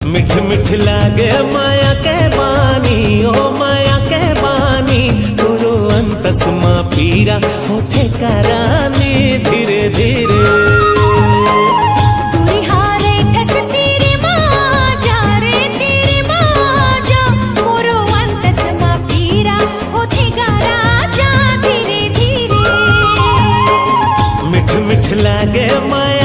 मिठ मिठ लागे माया के बानी, ओ माया के बानी गुरु अंतस मा पीरा होठे करानी धीरे धीरे। मिठ मिठ लागे माया